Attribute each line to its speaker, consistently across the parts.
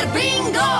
Speaker 1: Super Bingo!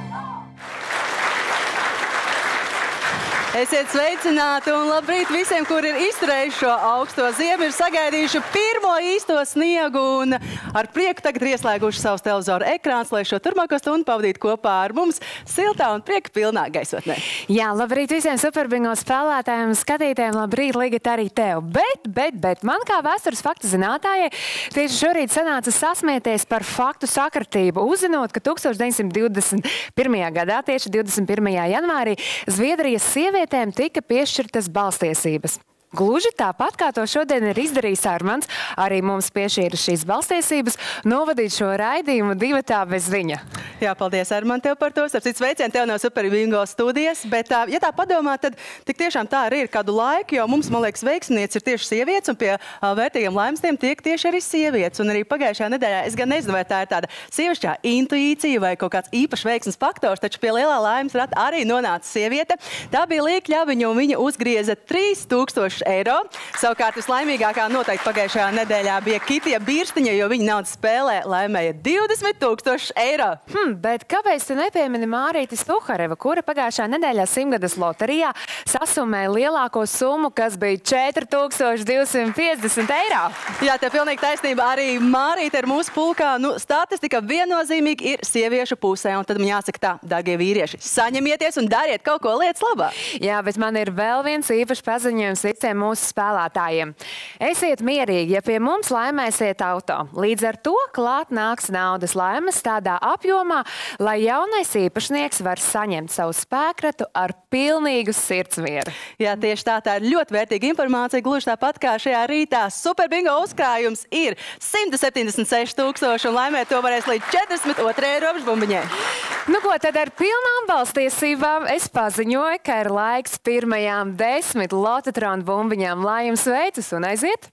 Speaker 2: Esiet sveicināti un labrīt visiem, kuri ir izturējuši šo augsto ziemu, ir sagaidījuši pirmo īsto sniegu un ar prieku tagad ir ieslēguši savus televizoru ekrāns, lai šo turpmāko stundu pavadītu kopā ar mums siltā un prieka pilnā gaisotnē.
Speaker 3: Jā, labrīt visiem Superbingo spēlētājiem un skatītājiem, labrīt, Ligita, arī tev. Bet man kā vēstures faktu zinātājai tieši šorīt sanāca sasmieties par faktu sakritību, uzzinot, ka 1921. gadā, tieši 21. janvārī, Zviedrijas sievietēm tika piešķirtas balstiesības. Gluži tāpat, kā to šodien ir izdarījis Armands, arī mums piešķīra šīs balstiesības novadīt šo raidījumu divatā bez viņa.
Speaker 2: Jā, paldies, Armand, tev par to. Starp citu sveicien tev no Super Bingo studijas, bet, ja tā padomā, tad tik tiešām tā arī ir kādu laiku, jo mums, man liekas, veiksminieci ir tieši sievietes, un pie vērtīgiem laimstiem tiek tieši arī sievietes. Un arī pagājušajā nedēļā, es gan nezinu, vai tā ir tāda sievišķā intuīcija vai kaut kāds īpašs veiksmes faktors, taču pie lielā laimes rata arī nonāca sieviete. Tā bija Līga Ļaviņa, un viņa uzgrieza 3000 eiro. Savukārt vislaimīgākā noteikti pagājušajā nedēļā bija Kitija Bīrstiņa, jo viņa naudas spēlē laimēja 20 000 eiro.
Speaker 3: Bet kāpēc tu nepiemini Mārīti Stuhareva, kura pagājušā nedēļā Simtgades loterijā sasumēja lielāko summu, kas bija 4250 eiro?
Speaker 2: Jā, tev pilnīgi taisnība. Arī Mārīte ir mūsu pulkā. Nu, statistika viennozīmīgi ir sieviešu pusē, un tad man jāsaka tā, dārgie vīrieši, saņemieties un dariet kaut ko lietas labā.
Speaker 3: Jā, bet man ir vēl viens īpašs paziņojums visiem mūsu spēlētājiem. Esiet mierīgi, ja pie mums laimēsiet auto. Līdz ar to klāt nāks naudas laimes tādā apjomā, lai jaunais īpašnieks var saņemt savu spēkratu ar pilnīgu sirdsmieru.
Speaker 2: Jā, tieši tā ir ļoti vērtīga informācija. Gluži tāpat kā šajā rītā Super Bingo uzkrājums ir 176 000 un laimēt to varēs līdz 42. robežbumbiņai.
Speaker 3: Nu ko, tad ar pilnām balstiesībām es paziņoju, ka ir laiks pirmajām 10 lototronu bumbiņām. Lai jums veicas un aiziet!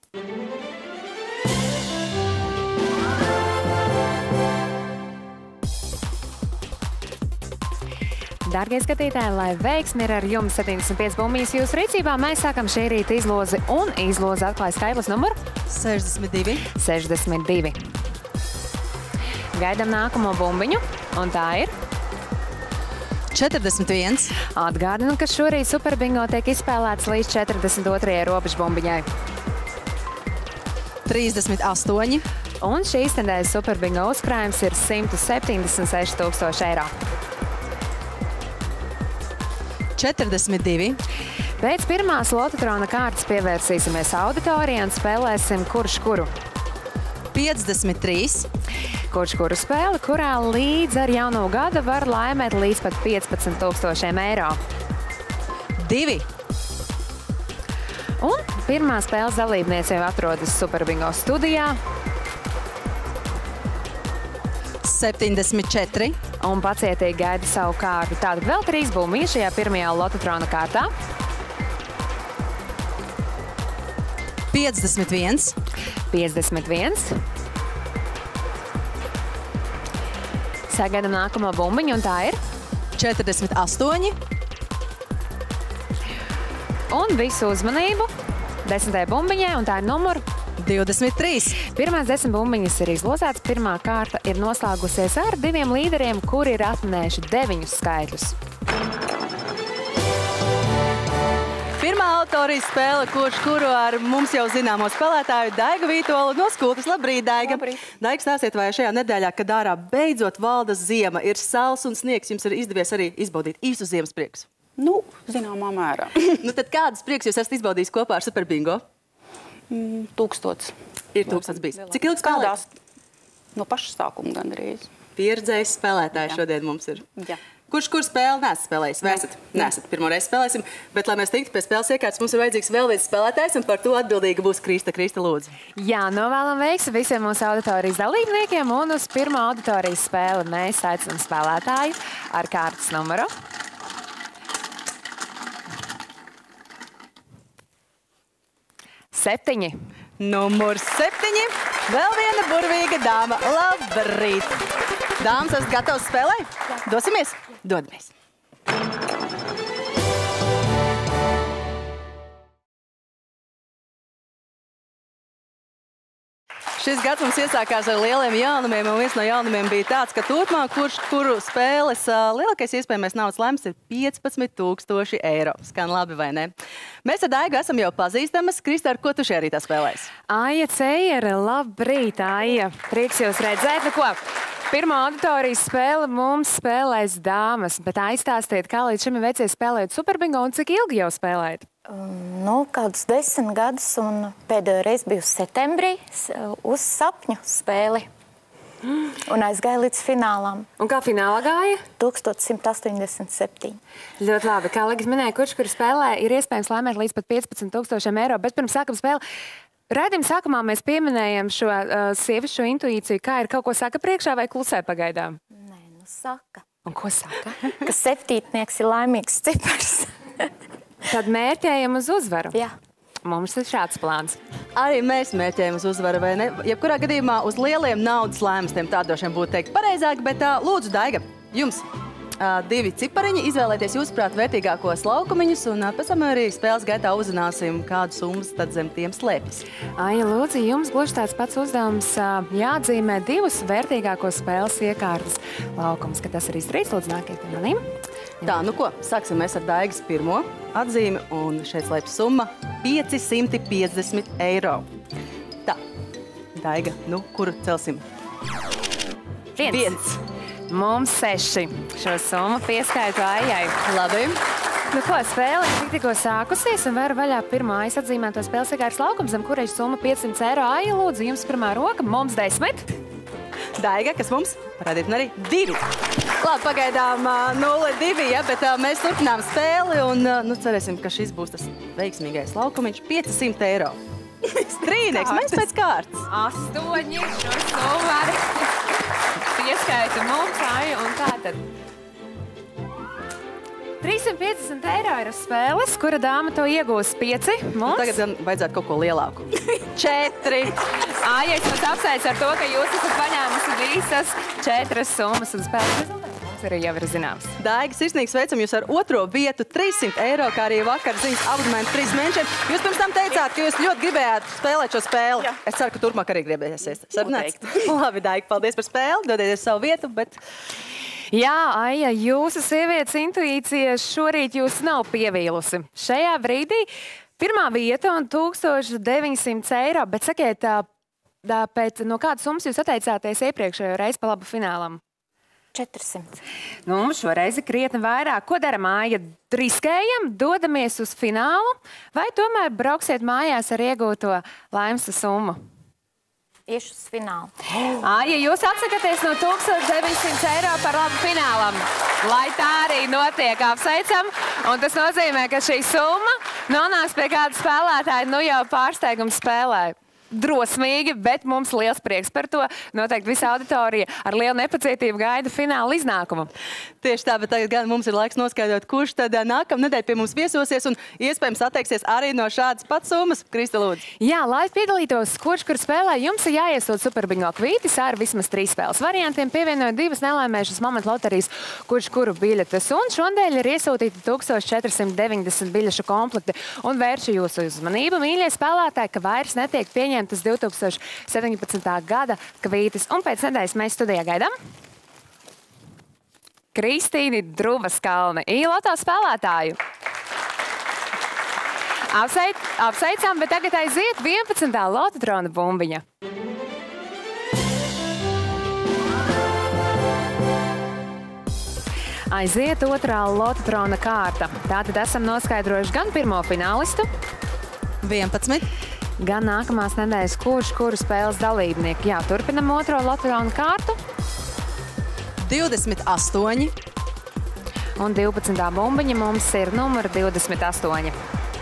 Speaker 3: Dārgie skatītāji, lai veiksmi ir ar jums 75 bumbiņas jūsu rīcībā, mēs sākam šī rīta izlozi un izlozi atklāja skaitlis numuru
Speaker 2: 62.
Speaker 3: 62. Gaidām nākamo bumbiņu, un tā ir
Speaker 2: 41.
Speaker 3: Atgādinu, ka šorīt Super Bingo tiek izspēlēts līdz 42. robežbumbiņai.
Speaker 2: 38.
Speaker 3: Un šīs nedēļas Super Bingo uzkrājums ir 176 000 eiro.
Speaker 2: 42.
Speaker 3: Pēc pirmās lototrona kārtas pievērsīsimies auditorijai un spēlēsim kurš kuru.
Speaker 2: 53.
Speaker 3: Kurš kuru spēli, kurā līdz ar jauno gadu var laimēt līdz pat 15 000 eiro.
Speaker 2: 2.
Speaker 3: Un pirmā spēles dalībniece jau atrodas Super Bingo studijā.
Speaker 2: 74.
Speaker 3: Un pacietīgi gaida savu kārtu. Tātad vēl 3 bumbiņas šajā pirmajā lototrona kārtā.
Speaker 2: 51.
Speaker 3: 51. Sagaidām nākamo bumbiņu, un tā ir
Speaker 2: 48.
Speaker 3: Un visu uzmanību 10. bumbiņai, un tā ir numuru
Speaker 2: 23.
Speaker 3: Pirmās 10 bumbiņas ir izlozētas. Pirmā kārta ir noslēgusies ar 2 līderiem, kuri ir atminējuši 9 skaitļus.
Speaker 2: Pirmā autorijas spēle, kurš kuru ar mums jau zināmo spēlētāju Daigu Vītolu no Skultas. Labrīt, Daiga!
Speaker 3: Labrīt!
Speaker 2: Daiga, stāstiet, vai šajā nedēļā, kad ārā beidzot valda ziema, ir sals un sniegs, jums ir izdevies arī izbaudīt īstu ziemas priekus?
Speaker 4: Nu, zināmā mērā.
Speaker 2: Nu, tad kādas prieks jūs esat izbaudījis kopā ar Super Bingo?
Speaker 4: 1000.
Speaker 2: Ir 1000 bijis. Cik ilgi spēlējis?
Speaker 4: No paša sākuma gandrīz.
Speaker 2: Pieredzējis spēlētājs šodien mums ir.
Speaker 4: Jā.
Speaker 2: Kurš spēli neesat spēlējis? Nesat. Pirmoreiz spēlēsim. Bet, lai mēs tiktu pie spēles iekārtas, mums ir vajadzīgs vēl viens spēlētājs, un par to atbildīga būs Krista. Krista, lūdzu.
Speaker 3: Jā, novēlam veiksmi visiem mūsu auditorijas dalībniekiem, un uz pirmo auditorijas spēli mēs aicinām spēlētāju ar kārtas numuru. 7.
Speaker 2: Numur 7. Vēl viena burvīga dāma. Labrīt! Dāmas, esat gatavs spēlē? Dosimies? Dodamies! Šis gads mums iesākās ar lieliem jaunumiem, un viens no jaunumiem bija tāds, ka turpmāk, kuru spēles lielākais iespējamais naudas lēmums ir 15 000 eiro. Skan labi, vai ne? Mēs ar Daigu esam jau pazīstamas. Krista, ar ko tu šajā rītā spēlēsi?
Speaker 3: Aija Cejere, labrīt, Aija. Prieks jūs redzēt. Nu ko? Pirmā auditorijas spēle mums spēlēs dāmas, bet aizstāstiet, kā līdz šim ir veicies spēlēt Superbingo un cik ilgi jau spēlējat?
Speaker 1: Nu, kādus 10 gadus, un pēdējo reizi biju septembrī uz sapņu spēli. Un aizgāju līdz finālam.
Speaker 3: Un kā finālā gāja?
Speaker 1: 1187.
Speaker 3: Ļoti labi. Kā Ligis minēja, kurš spēlē, ir iespējams laimēt līdz pat 15 000 eiro, bet pirms sākam spēli. Raidījuma sākumā mēs pieminējam šo sievišu intuīciju. Kā ir, kaut ko saka priekšā vai klusē pagaidām?
Speaker 1: Nē, nu saka.
Speaker 3: Un ko saka?
Speaker 1: Ka septītnieks ir laimīgs cipars.
Speaker 3: Tad mērķējam uz uzvaru.
Speaker 1: Jā.
Speaker 3: Mums ir šāds plāns.
Speaker 2: Arī mēs mērķējam uz uzvaru, vai ne? Jebkurā gadījumā uz lieliem naudas lēmumiem tādošiem būtu teikt pareizāk, bet lūdzu, Daiga, jums 2 cipariņi, izvēlēties jūsuprāt vērtīgākos laukumiņus, un pēc tam arī spēles gaitā uzzināsim, kādu summas tad zem tiem slēpjas.
Speaker 3: Aija, lūdzu, jums gluži tāds pats uzdevums jāatzīmē 2 vērtīgākos spēles iekārtas laukumus, ka tas ir izdarīts. Lūdzu, nākiet pie manīm.
Speaker 2: Tā, nu ko, sāksim mēs ar Daigas pirmo atzīmi, un šeit slēpjas summa 550 eiro. Tā, Daiga, nu, kuru celsim? 1.
Speaker 3: Mums 6. Šo summu pieskaitu Aijai.
Speaker 2: Labi.
Speaker 3: Nu ko, spēle ir tikko sākusies un varu vaļā pirmā atzīmēto spēles iekārtas laukums, zem kurai summa 500 eiro. Aija, lūdzu, jums pirmā roka, mums 10.
Speaker 2: Daiga, kas mums? Parādiet man arī 2. Labi, pagaidām 0-2, ja, bet mēs turpinām spēli un nu, cerēsim, ka šis būs tas veiksmīgais laukumiņš. 500 eiro. Strīnieks, mēs pēc kārtas.
Speaker 3: 8. Šo summu arī pieskaita mums, Aija, un tā tad 350 eiro ir spēles, kura dāma to iegūs 5. Mums?
Speaker 2: Tagad gan vajadzētu kaut ko lielāku. 4.
Speaker 3: Aija, es jūs apsveicu ar to, ka jūs esat paņēmusi visas 4 summas un spēles rezultāti. Mums arī jau ir zināms.
Speaker 2: Daiga, sirsnīgi sveicam jūs ar 2. vietu, 300 eiro, kā arī vakar ziņas abonementu 3 mēnešiem. Jūs pirms tam teicāt, ka jūs ļoti gribējāt spēlēt šo spēli. Jā. Es ceru, ka turpmāk arī gribēsies. Sarunāts? Labi, Daiga, paldies par spēli, dodieties savu vietu, bet...
Speaker 3: Jā, Aija, jūsu sievietes intuīcija šorīt jūs nav pievīlusi. Šajā brīdī pirmā vieta un 1900 eiro, bet sakiet, pēc no kādas summas jūs atteicāties iepriekšējo reizi pa labu finālam?
Speaker 1: 400.
Speaker 3: Nu, šoreiz ir krietni vairāk. Ko daram, Aija? Riskējam, dodamies uz finālu, vai tomēr brauksiet mājās ar iegūto laimes summu?
Speaker 1: Iešu uz finālu.
Speaker 3: Aija, jūs atsakaties no 1900 eiro par labu finālam. Lai tā arī notiek, apsveicam. Un tas nozīmē, ka šī summa nonāks pie kāda spēlētāja, nu jau pārsteigums spēlē. Drosmīgi, bet mums liels prieks par to. Noteikti visa auditorija ar lielu nepacietību gaida fināla iznākumu.
Speaker 2: Tieši tā, bet tagad gan mums ir laiks noskaidrot, kurš tad nākamnedēļ pie mums viesosies un iespējams atteiksies arī no šādas pats summas. Krista, lūdzu.
Speaker 3: Jā, lai piedalītos, kurš kur spēlē, jums ir jāiesūt Superbingo kvītis ar vismaz 3 spēles variantiem, pievienojot 2 nelēmējušas momentu loterijas, kurš kuru biļetes. Un šodien ir iesūtīti 1490 biļešu komplekti. Un vēršu jūsu uzmanību, mīļie spēlētāji, ka vairs netiek pieņemti 2017. gada kvītis. Un pēc nedēļas mēs studijā gaidām Kristīni Druvaskalni, I-loto spēlētāju. Apsveicām, bet tagad aiziet 11. lototrona bumbiņa. Aiziet 2. lototrona kārta. Tātad esam noskaidrojuši gan pirmo finālistu.
Speaker 2: 11.
Speaker 3: Gan nākamās nedēļas kuru spēles dalībnieku. Jā, turpinam 2. lototrona kārtu.
Speaker 2: 28.
Speaker 3: Un 12. bumbiņa mums ir numura 28.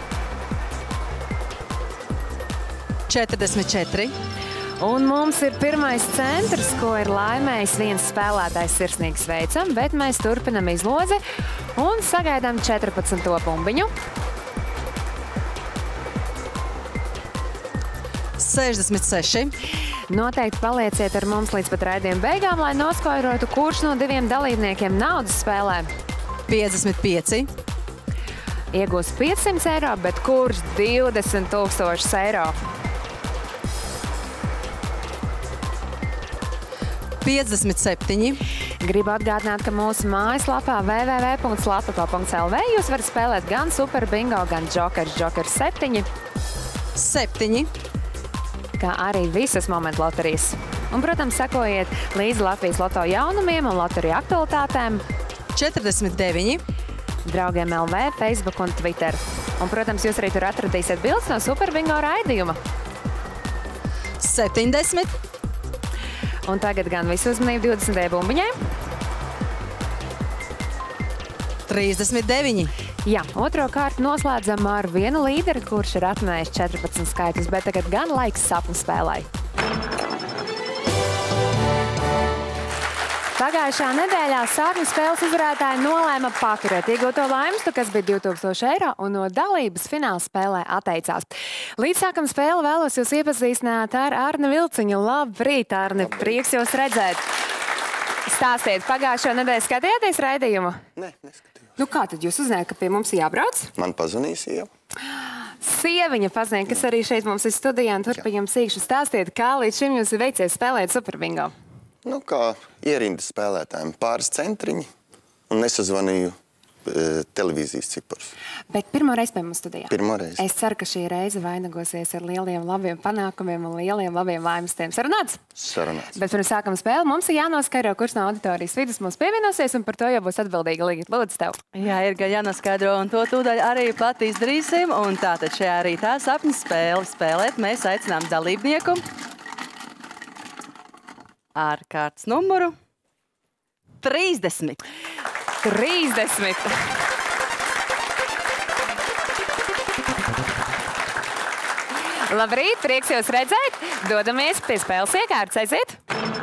Speaker 2: 44.
Speaker 3: Un mums ir pirmais centrs, ko ir laimējis viens spēlētājs, sirsnīgi sveicam, bet mēs turpinam izlozi un sagaidām 14. bumbiņu.
Speaker 2: 66.
Speaker 3: Noteikti palieciet ar mums līdz pat raidījuma beigām, lai noskaidrotu, kurš no 2 dalībniekiem naudas spēlē.
Speaker 2: 55.
Speaker 3: Iegūs 500 eiro, bet kurš 20 000 eiro?
Speaker 5: 57.
Speaker 3: Gribu atgādināt, ka mūsu mājaslapā www.latoto.lv jūs varat spēlēt gan Super Bingo, gan Jokers 7,
Speaker 5: 7.
Speaker 3: kā arī visas momentu loterijas. Un, protams, sekojiet līdzi Latvijas loto jaunumiem un loteriju aktualitātēm
Speaker 5: 49.
Speaker 3: draugiem LV, Facebook un Twitter. Un, protams, jūs arī tur atradīsiet bildes no Super Bingo raidījuma.
Speaker 5: 70.
Speaker 3: Un tagad gan visu uzmanību 20. bumbiņai.
Speaker 5: 39.
Speaker 3: Jā, otro kārtu noslēdzam ar vienu līderi, kurš ir atminējis 14 skaitļus, bet tagad gan laiks sapņu spēlai. Pagājušā nedēļā sapņu spēles uzvarētāji nolēma paturēt iegūto laimstu, kas bija 2000 eiro, un no dalības fināla spēlē atteicās. Līdz sākam spēli vēlos jūs iepazīstināt ar Arni Vilciņu. Labrīt, Arni! Prieks jūs redzēt! Stāstiet, pagājušo nedēļu skatījāties raidījumu?
Speaker 6: Nē, neskatījos.
Speaker 3: Nu kā tad jūs uzzinājāt, ka pie mums jābrauc?
Speaker 6: Man pazīja sieva.
Speaker 3: Sieviņa pazīja, kas arī šeit mums ir studijā, un tur pie jums īkšu stāstiet, kā līdz šim jums ir veicies spēlēt Super Bingo.
Speaker 6: Nu, kā ierindas spēlētājiem, pāris centriņi un nesazvanīju televīzijas ciparus.
Speaker 3: Bet pirmo reizi pie mums studijā.
Speaker 6: Pirmo reizi.
Speaker 3: Es ceru, ka šī reize vainagosies ar lieliem labiem panākumiem un lieliem labiem laimstiem. Sarunāts?
Speaker 6: Sarunāts.
Speaker 3: Bet pirms sākam spēli mums ir jānoskaidro, kurš no auditorijas vidus mums pievienosies, un par to jau būs atbildīga Ligita. Lūdzu tev.
Speaker 2: Jā, ir gan jānoskaidro, un to tūdaļ arī pat izdarīsim. Un tātad šajā rītā sapņu spēli spēlēt mēs aicinām dalībnieku ar kārtas numuru 30.
Speaker 3: 30. Labrīt, prieks jūs redzēt. Dodamies pie spēles iekārtas. Aiziet!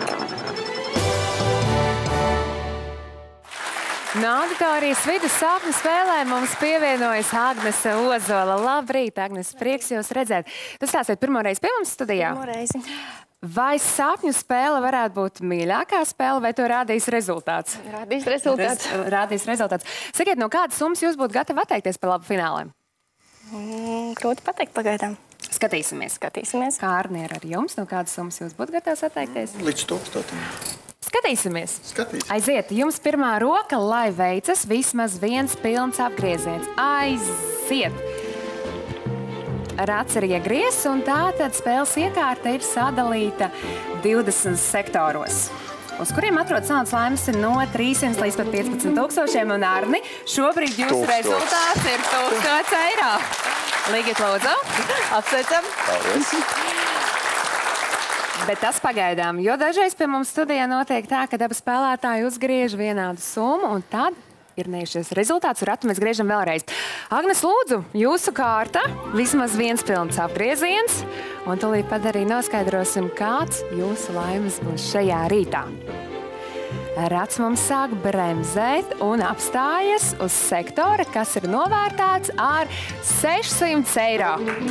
Speaker 3: No auditorijas vidus sapņu spēlē mums pievienojas Agnese Ozola. Labrīt, Agnes, prieks jūs redzēt. Tas stāstiet pirmo reizi pie mums studijā?
Speaker 1: Pirmo reizi.
Speaker 3: Vai sapņu spēle varētu būt mīļākā spēle, vai to rādīs rezultāts?
Speaker 1: Rādīs rezultāts.
Speaker 3: Rādīs rezultāts. Sakiet, no kādas summas jūs būtu gatavi atteikties par labu fināliem?
Speaker 1: Grūti pateikt pagaidām.
Speaker 3: Skatīsimies.
Speaker 1: Skatīsimies.
Speaker 3: Kā Arni ir ar jums, no kādas summas jūs būtu gatavs atteikties?
Speaker 6: Līdz 1000.
Speaker 3: Skatīsimies.
Speaker 6: Skatīsimies.
Speaker 3: Aiziet, jums pirmā roka, lai veicas vismaz viens pilns apgrieziens. Aiziet! Rats ir iegriezts, un tātad spēles iekārta ir sadalīta 20 sektoros, uz kuriem atrodas naudas laimes no 300 līdz pat 15 tūkstošiem. Un Arni, šobrīd jūsu rezultāts ir 1000 eiro. Ligit, lūdzu.
Speaker 2: Apsveicam.
Speaker 6: Paldies.
Speaker 3: Bet tas pagaidām, jo dažreiz pie mums studijā notiek tā, ka abi spēlētāji uzgriež vienādu summu, un tad ir nejušies rezultāts, un ratu mēs griežam vēlreiz. Agnes, lūdzu, jūsu kārta, vismaz viens pilns apgrieziens, un tūlīt pat arī noskaidrosim, kāds jūsu laimes būs šajā rītā. Rats mums sāk bremzēt un apstājas uz sektora, kas ir novērtāts ar 600 eiro.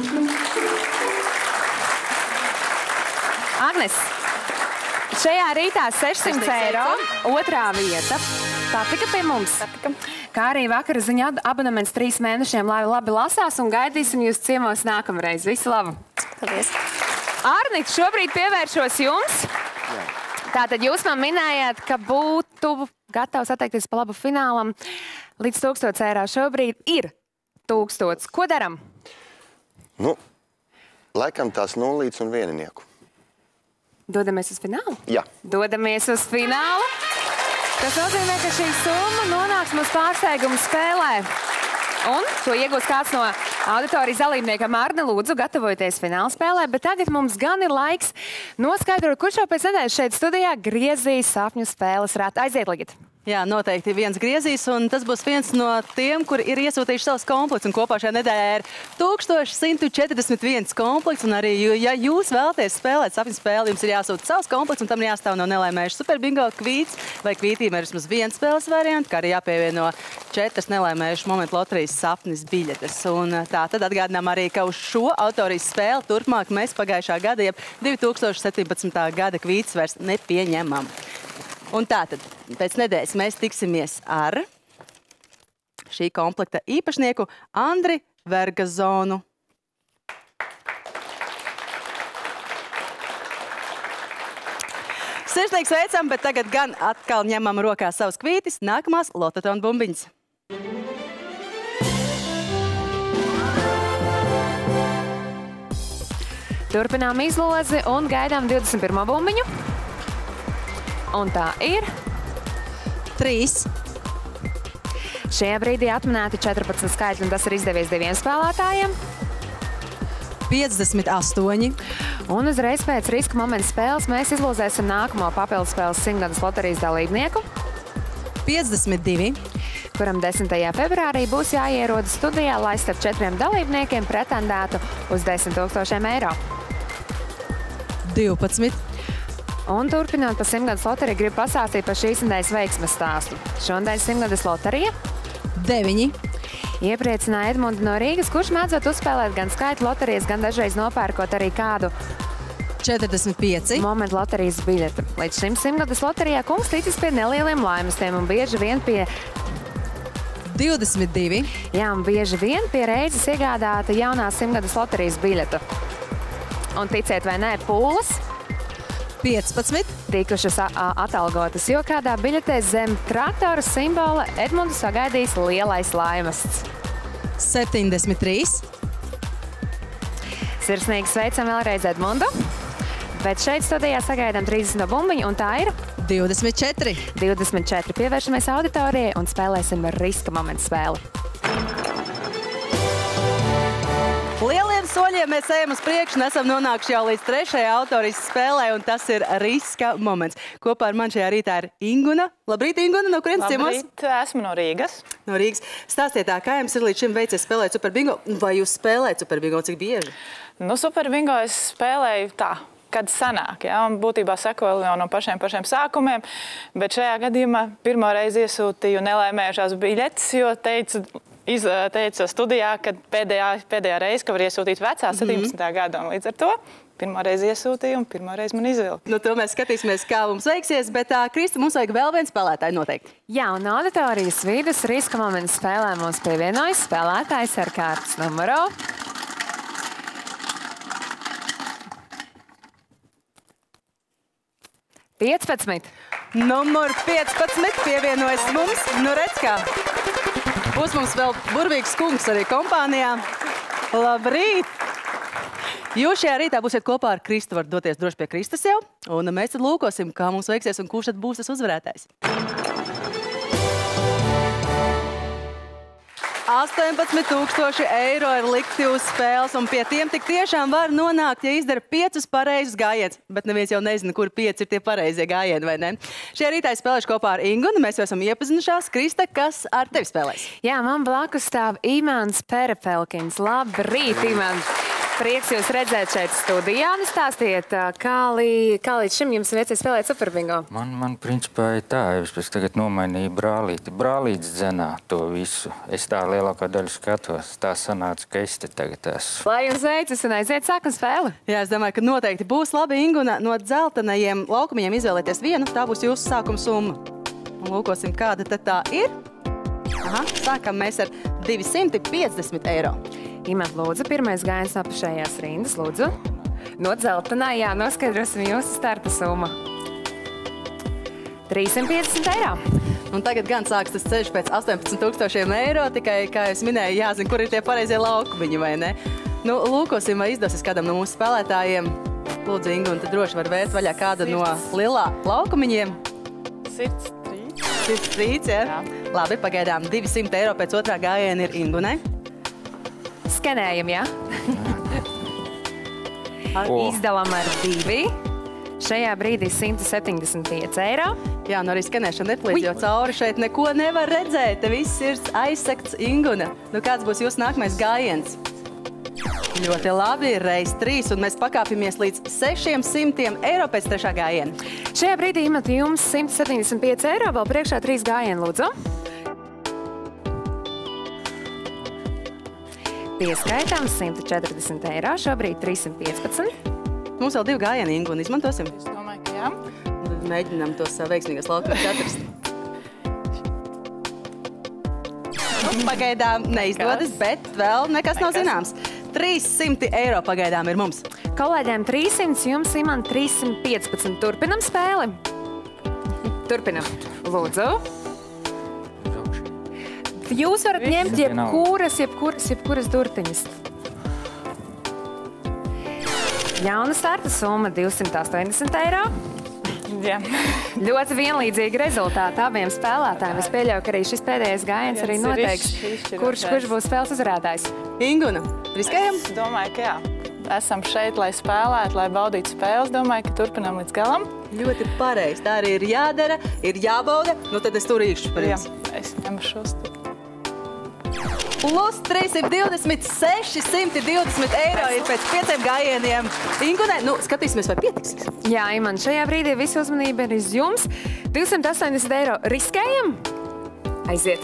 Speaker 3: Agnes, šajā rītā 600 eiro, otrā vieta. Patika pie mums.
Speaker 1: Patika.
Speaker 3: Kā arī vakara ziņa abonements 3 mēnešiem, lai labi lasās, un gaidīsim jūs ciemos nākamreiz. Visu labu!
Speaker 1: Paldies.
Speaker 3: Arni, šobrīd pievēršos jums. Tātad jūs man minējāt, ka būtu gatavs atteikties pa labu finālam līdz 1000 eiro. Šobrīd ir 1000. Ko daram?
Speaker 6: Nu, laikam tās nulītes un vieninieku.
Speaker 3: Dodamies uz finālu?
Speaker 6: Jā.
Speaker 3: Dodamies uz finālu. Tas nozīmē, ka šī summa nonāks mums pārsteiguma spēlē. Un to iegūs kāds no auditorijas dalībniekam. Arni, lūdzu, gatavojoties fināla spēlē, bet tagad mums gan ir laiks noskaidrot, kurš jau pēc nedēļas šeit studijā griezīs sapņu spēles ratu. Aiziet, Ligita!
Speaker 2: Jā, noteikti viens griezīs, un tas būs viens no tiem, kur ir iesūtījuši savus komplektus. Un kopā šajā nedēļā ir 1141 komplekts. Un arī, ja jūs vēlaties spēlēt sapņu spēli, jums ir jāsūta savs komplekts, un tam ir jāstāv no nelaimējuša Super Bingo kvīts vai kvītīm ir vismaz viens spēles variants, kā arī jāpievieno 4 nelaimējušu momentu loterijas sapnis biļetes. Un tā tad atgādinām arī, ka uz šo autorijas spēli turpmāk mēs pagājušā gada, jeb 2017. gada kvīts vairs nepieņemam. Un tātad, pēc nedēļas mēs tiksimies ar šī komplekta īpašnieku Andri Vergazonu. Sirsnīgi sveicam, bet tagad gan atkal ņemam rokā savus kvītis. Nākamās Lototona bumbiņas.
Speaker 3: Turpinām izlozi un gaidām 21. bumbiņu. Un tā ir
Speaker 5: 3,
Speaker 3: šajā brīdī atminēti 14 skaitļi, un tas ir izdevies 2 spēlētājiem.
Speaker 5: 58,
Speaker 3: Un uzreiz pēc riska momenta spēles mēs izlozēsim nākamo papildu spēles 100 gadus loterijas dalībnieku,
Speaker 5: 52,
Speaker 3: kuram 10. februārī būs jāierodas studijā, lai starp 4 dalībniekiem pretendētu uz 10 000 eiro.
Speaker 5: 12,
Speaker 3: Un turpinot par 100 gadus loteriju, gribu pastāstīt par šīs nedēļas veiksmes stāstu. Šodien 100 gadus loterija
Speaker 5: 9,
Speaker 3: iepriecināja Edmundu no Rīgas, kurš mēdzot uzspēlēt gan skaitu loterijas, gan dažreiz nopērkot arī kādu
Speaker 5: 45,
Speaker 3: momentu loterijas biļetu. Līdz šim 100 gadus loterijā kungs ticis pie nelieliem laimestiem un bieži vien pie
Speaker 5: 22,
Speaker 3: un bieži vien pie reizes iegādāta jaunā 100 gadus loterijas biļeta. Un ticiet vai nē, pūles
Speaker 5: 15,
Speaker 3: tikušas atalgotas, jo kādā biļetē zem traktora simbola Edmundu sagaidīs lielais laimests.
Speaker 5: 73,
Speaker 3: Sirsnīgi sveicam vēlreiz Edmundu, bet šeit studijā sagaidām 30. bumbiņu, un tā ir
Speaker 5: 24,
Speaker 3: 24. Pievēršamies auditorijai un spēlēsim riska momentu spēli.
Speaker 2: Lieliem soļiem mēs ejam uz priekšu un esam nonākuši jau līdz 3. autorijas spēlē, un tas ir riska moments. Kopā ar man šajā rītā ir Inguna. Labrīt, Inguna, no kurienes ciemos?
Speaker 7: Labrīt, esmu no Rīgas.
Speaker 2: No Rīgas. Stāstiet tā, kā jums ir līdz šim veicies spēlēt Superbingo, vai jūs spēlējat Superbingo, cik bieži?
Speaker 7: Nu, Superbingo es spēlēju tā, kad sanāk, ja, un būtībā sekoju jau no pašiem sākumiem, bet šajā gadījumā pirmo reizi iesūtīju nelaimējušās biļetes, jo teica studijā, ka pēdējā reize, ka var iesūtīt vecā 17. gada, un līdz ar to pirmo reizi iesūtīju un pirmo reizi man izvilka.
Speaker 2: Nu, to mēs skatīsimies, kā mums veiksies, bet Krista, mums vajag vēl viens spēlētāju noteikti.
Speaker 3: Jā, un auditorijas vidus riska momentu spēlē mums pievienojas spēlētājs ar kārtas numuru 15.
Speaker 2: Numur 15 pievienojas mums. Nu, redz kā. Būs mums vēl burvīgs kungs arī kompānijā. Labrīt! Jūs šajā rītā būsiet kopā ar Kristu, varat doties droši pie Kristas jau, un mēs tad lūkosim, kā mums veiksies un kurš tad būs tas uzvarētājs. 18,000 eiro ir likti uz spēles, un pie tiem tik tiešām var nonākt, ja izdara 5 pareizus gājienus, bet neviens jau nezina, kur 5 ir tie pareizie gājieni, vai ne? Šajā rītā es spēlēšu kopā ar Ingunu, mēs jau esam iepazinušās. Krista, kas ar tevi spēlēs?
Speaker 3: Jā, man blakus stāv Imants Perepelkins. Labrīt, Imants! Prieks jūs redzēt šeit studijā. Stāstiet, kā līdz šim jums veicies spēlēt Superbingo?
Speaker 8: Man principā ir tā, es tagad nomainīju brālīti. Brālītis dzenā to visu. Es tā lielākā daļu skatos. Tā sanāca, ka es te tagad esmu.
Speaker 3: Lai jums veicas un aiziet sākam spēli.
Speaker 2: Jā, es domāju, ka noteikti būs labi, Inguna, no dzeltenajiem laukumiņiem izvēlēties vienu. Tā būs jūsu sākuma summa. Un lūkosim, kāda tad tā ir. Aha, sākam mēs ar 250 eiro.
Speaker 3: Imant, lūdzu, pirmais gājiens no apšējās rindas, lūdzu. No dzeltenā, jā, noskaidrosim jūsu starta summa. 350 eiro.
Speaker 2: Un tagad gan sāks tas ceļš pēc 18,000 eiro, tikai, kā es minēju, jāzina, kur ir tie pareizie laukumiņi, vai ne? Nu, lūkosim, vai izdosies kādam no mūsu spēlētājiem. Lūdzu, Ingu, un tad droši var vērt vaļā kādu no lielā laukumiņiem.
Speaker 7: Sirds trīts.
Speaker 2: Sirds trīts, jā? Labi, pagaidām 200 eiro pēc otrā gājiena ir Ingunai.
Speaker 3: Skenējam, jā? Izdalam ar 2. Šajā brīdī 175 eiro.
Speaker 2: Jā, nu arī skenēšana neplīdz, jo cauri šeit neko nevar redzēt. Te viss ir aizsegts, Inguna. Nu, kāds būs jūsu nākamais gājiens? Ļoti labi, reiz 3, un mēs pakāpjamies līdz 600 eiro pēc trešā gājiena.
Speaker 3: Šajā brīdī, Imant, jums 175 eiro, vēl priekšā 3 gājieni, lūdzu. Pieskaitām 140 eiro, šobrīd 315.
Speaker 2: Mums vēl 2 gājieni, Ingu, un izmantosim.
Speaker 7: Es domāju, ka jā.
Speaker 2: Tad mēģinām tos veiksmīgos laukumus atrast. Pagaidām neizdodas, bet vēl nekas nav zināms. 300 eiro pagaidām ir mums.
Speaker 3: Kolēģiem 300, jums, Imant, 315. Turpinam spēli. Turpinam. Lūdzu. Jūs varat ņemt jebkuras durtiņas. Jauna starta summa 280 eiro.
Speaker 7: Jā.
Speaker 3: Ļoti vienlīdzīgi rezultāti abiem spēlētājiem. Es pieļauju, ka arī šis pēdējais gājiens arī noteiks, kurš būs spēles uzvarētājs.
Speaker 2: Inguna, riskējam?
Speaker 7: Es domāju, ka jā. Esam šeit, lai spēlētu, lai baudītu spēles. Domāju, ka turpinām līdz galam.
Speaker 2: Ļoti pareizi. Tā arī ir jādara, ir jābauda. Nu tad es tur īkšu par jums.
Speaker 7: Jā, es ņemu šos tur.
Speaker 2: Plus 320, 620 eiro ir pēc 5 gājieniem. Ingunai, nu, skatīsimies, vai pietiks.
Speaker 3: Jā, Iman, šajā brīdī visu uzmanību ir uz jums. 280 eiro riskējam? Aiziet.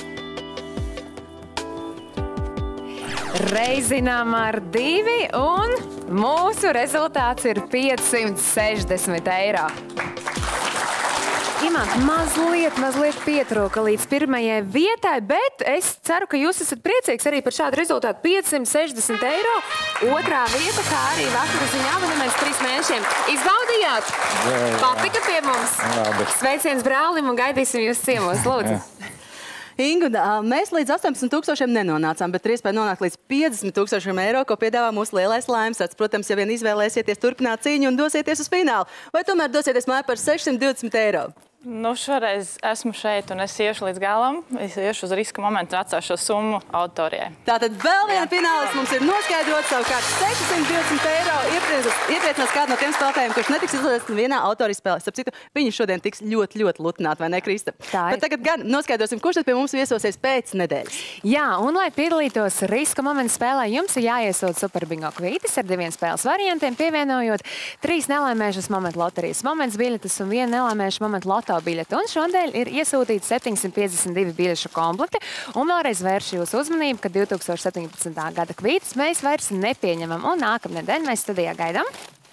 Speaker 3: Reizinām ar 2 un mūsu rezultāts ir 560 eiro. Imants, mazliet pietrūka līdz pirmajai vietai, bet es ceru, ka jūs esat priecīgs arī par šādu rezultātu. 560 eiro, otrā vieta, kā arī vakara ziņā abonements 3 mēnešiem. Izbaudījāt? Patika pie mums?
Speaker 8: Labi.
Speaker 3: Sveiciens brālim un gaidīsim jūs ciemos, lūdzu.
Speaker 2: Inguna, mēs līdz 18,000 nenonācām, bet ir iespēja nonākt līdz 50,000 eiro, ko piedāvā mūsu lielais laimsards. Protams, ja vien izvēlēsieties turpināt cīņu un dosieties uz finālu, vai tomēr dosieties mājā par 620 eiro?
Speaker 7: Nu, šoreiz esmu šeit un es iešu līdz galam. Es iešu uz riska momentu un atstāšu šo summu autorijai.
Speaker 2: Tātad vēl viena finālis mums ir noskaidrot, savukārt 620 eiro iepriecinās kādu no tiem spēlētājiem, kurš netiks izlaists vienā autorijas spēlē. Starp citu, viņi šodien tiks ļoti lutināti, vai ne, Krista? Bet tagad gan noskaidrosim, kurš tad pie mums viesosies pēc nedēļas.
Speaker 3: Jā, un lai piedalītos riska momentu spēlē, jums ir jāiesūt Superbingo kvītis ar 2 spēles variantiem, pievienojot 3 nelaimējušas momentu loterijas moments biļetes un 1 nelaimējuša momentu loto biļeti. Un šodien ir iesūtīti 752 biļešu komplekti. Un vēlreiz vēršu jūsu uzmanību, ka 2017. gada kvītus mēs vairs nepieņemam. Un nākamnedēļ mēs studijā gaidām.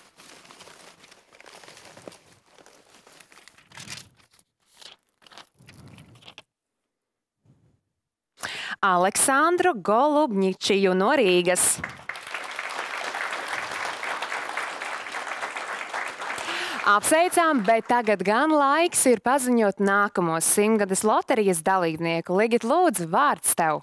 Speaker 3: Aleksandru Golubņičiju no Rīgas. Apsveicām, bet tagad gan laiks ir paziņot nākamos 100-gades loterijas dalībnieku. Ligit, lūdzu, vārds tev!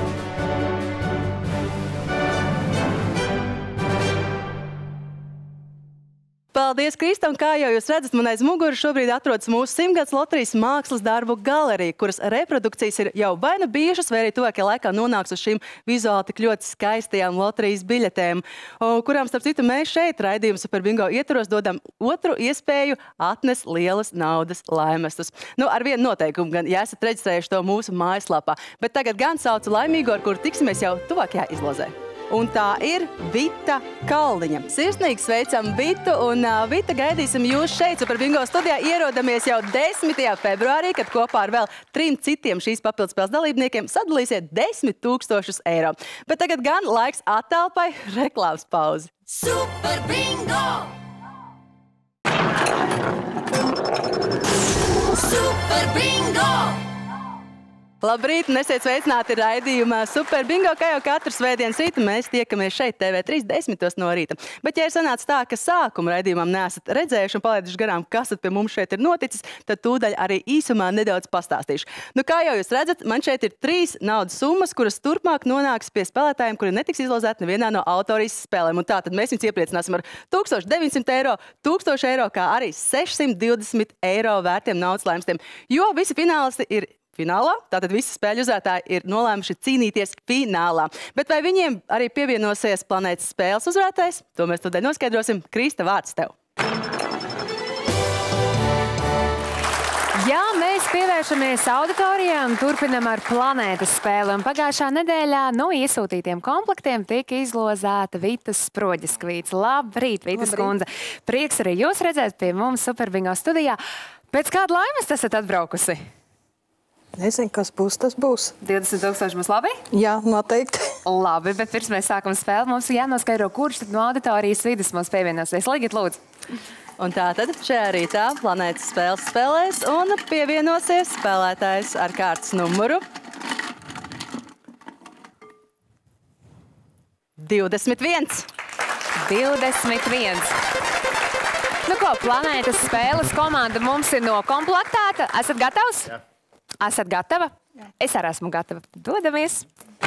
Speaker 2: Paldies, Krista, un kā jau jūs redzat, man aiz muguras šobrīd atrodas mūsu 100-gads loterijas mākslas darbu galerija, kuras reprodukcijas ir jau vai nu bijušas, vai arī tuvākajā laikā nonāks uz šīm vizuāli tik ļoti skaistajām loterijas biļetēm, kurām, starp citu, mēs šeit raidījuma Superbingo ietvaros dodam otru iespēju atnest lielas naudas laimestus. Nu, ar vienu noteikumu gan, ja esat reģistrējuši to mūsu mājaslapā, bet tagad gan saucu laimīgo, ar kuru tiksimies jau tuvākajā izlozē. Un tā ir Vita Kalniņa. Sirsnīgi sveicam Vitu, un Vita, gaidīsim jūs šeit Superbingo studijā. Ierodamies jau 10. februārī, kad kopā ar vēl 3 citiem šīs papildspēles dalībniekiem sadalīsiet 10 000 eiro. Bet tagad gan laiks attālpai reklāmas pauzi.
Speaker 9: Superbingo! Superbingo!
Speaker 2: Labrīt, un esiet sveicināti raidījumā Superbingo, kā jau katru svētdienas rītu mēs tiekamies šeit TV3 10 no rīta. Bet, ja ir sanācis tā, ka sākuma raidījumam neesat redzējuši un palaiduši garām, kas tad pie mums šeit ir noticis, tad tūdaļ arī īsumā nedaudz pastāstīšu. Nu, kā jau jūs redzat, man šeit ir 3 naudas summas, kuras turpmāk nonāks pie spēlētājiem, kuri netiks izlozēti nevienā no autorijas spēlēm. Un tā tad mēs jums iepriecināsim ar 1900 eiro, 1000 eiro, kā arī 620 eiro vērtiem naudas laimstiem, jo visi finālisti ir finālā, tātad visi spēļu uzvarētāji ir nolēmuši cīnīties finālā. Bet vai viņiem arī pievienosies planētas spēles uzvarētājs? To mēs tūdaļ noskaidrosim. Krista, vārds tev.
Speaker 3: Jā, mēs pievēršamies auditorijā un turpinam ar planētas spēli. Un pagājušā nedēļā no iesūtītiem komplektiem tika izlozēta Vitas Sproģes kvīts. Labrīt, Vitas kundze. Prieks arī jūs redzēt pie mums Superbingo studijā. Pēc kāda laimes esat atbraukusi?
Speaker 10: Nezinu, kas būs, tas būs.
Speaker 3: 20 000 būs labi?
Speaker 10: Jā, noteikti.
Speaker 3: Labi, bet pirms mēs sākam spēli, mums ir jānoskaidro, kurš tad no auditorijas vidas mums pievienosies. Ligit, lūdzu.
Speaker 2: Un tātad šajā rītā planētas spēles spēlēs un pievienosies spēlētājs ar kārtas numuru 21.
Speaker 3: 21. Nu, ko, planētas spēles komanda mums ir nokomplektēta. Esat gatavs? Jā. Esat gatava? Jā. Es arī esmu gatava. Dodamies!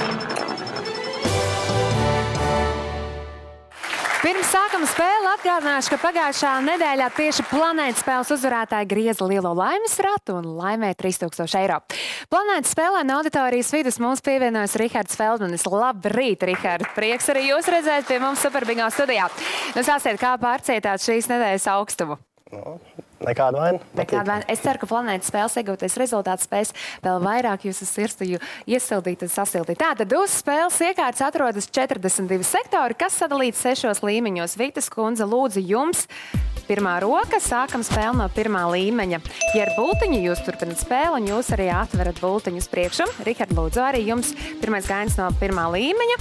Speaker 3: Pirms sākam spēli atgādināšu, ka pagājušā nedēļā tieši planētas spēles uzvarētāji grieza lielo laimes ratu un laimēja 3000 eiro. Planētas spēlē no auditorijas vidus mums pievienojas Rihards Feldmanis. Labrīt, Rihard! Prieks arī jūs redzēt pie mums Superbingo studijā. Nu, sāciet, kā pārcietāt šīs nedēļas augstumu?
Speaker 11: Nekāda vaina.
Speaker 3: Nekāda vaina. Es ceru, ka planētas spēles iegūtais rezultāts spēs vēl vairāk jūsu sirstu iesildīt un sasildīt. Tātad uz spēles iekārtas atrodas 42 sektori, kas sadalīts 6 līmeņos. Vitas kundze, lūdzu jums pirmā roka. Sākam spēli no pirmā līmeņa. Ja ir bultiņi, jūs turpinat spēli un jūs arī atverat bultiņus priekšam. Rihard, lūdzu, arī jums pirmais gājiens no pirmā līmeņa.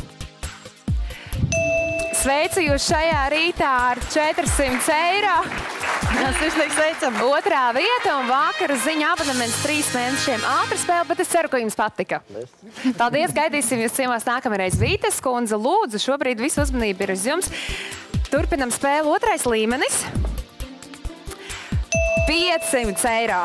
Speaker 3: Sveicu jūs šajā rītā ar 400 eiro.
Speaker 2: Sirsnīgi sveicam.
Speaker 3: Otrā vieta un vakara ziņa abonements 3 mēnešiem ātri spēle, bet es ceru, ka jums patika. Paldies, gaidīsim jūs ciemās nākamreiz. Vitas kundze, lūdzu, šobrīd visu uzmanību ir uz jums. Turpinam spēli otrais līmenis. 500 eiro.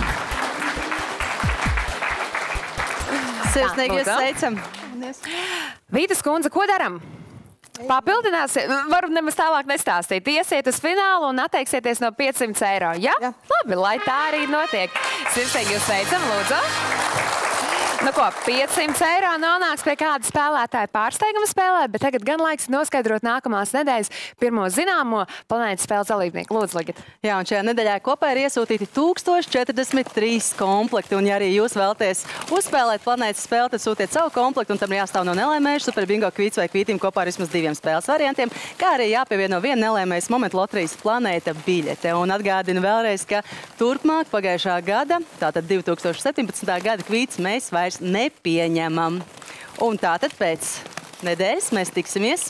Speaker 2: Sirsnīgi jūs sveicam.
Speaker 3: Vitas kundze, ko daram? Papildināsiet, varu nemaz tālāk nestāstīt. Iesiet uz finālu un atteiksieties no 500 eiro. Ja? Jā? Labi, lai tā arī notiek. Sirsnīgi jūs sveicam, lūdzu. Nu ko, 500 eiro nonāks pie kāda spēlētāja pārsteiguma spēlē, bet tagad gan laiks noskaidrot nākamās nedēļas pirmo zināmo planētas spēles dalībnieku. Lūdzu, Ligita.
Speaker 2: Jā, un šajā nedēļā kopā ir iesūtīti 1043 komplekti, un ja arī jūs vēlaties uzspēlēt planētas spēli, tad sūtiet savu komplektu, un tam jāstāv no nelēmējuša, Superbingo kvīts vai kvītīm kopā ar vismaz 2 spēles variantiem, kā arī jāpievieno viena nelēmējas Momentu loterijas planēta biļete. Un atgādinu vēlreiz, ka turpmāk pagājušā gada, tātad 2017. gada kvīts mēs vairs nepieņemam. Un tātad pēc nedēļas mēs tiksimies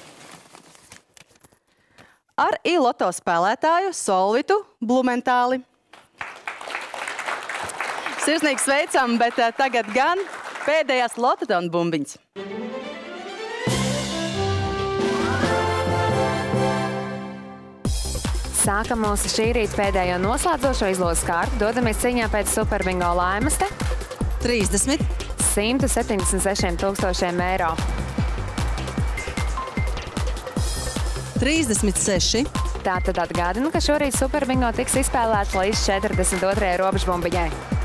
Speaker 2: ar iLoto spēlētāju Solvitu Blumentāli. Sirsnīgi sveicam, bet tagad gan pēdējās lototona bumbiņas.
Speaker 3: Sākam mūsu šī rīta pēdējo noslēdzošo izlozes kārtu. Dodamies cīņā pēc Superbingo laimeste.
Speaker 5: 30.
Speaker 3: 176 000 eiro.
Speaker 5: 36.
Speaker 3: Tātad atgādinu, ka šorīt Superbingo tiks izspēlēts līdz 42. robežbumbiņai.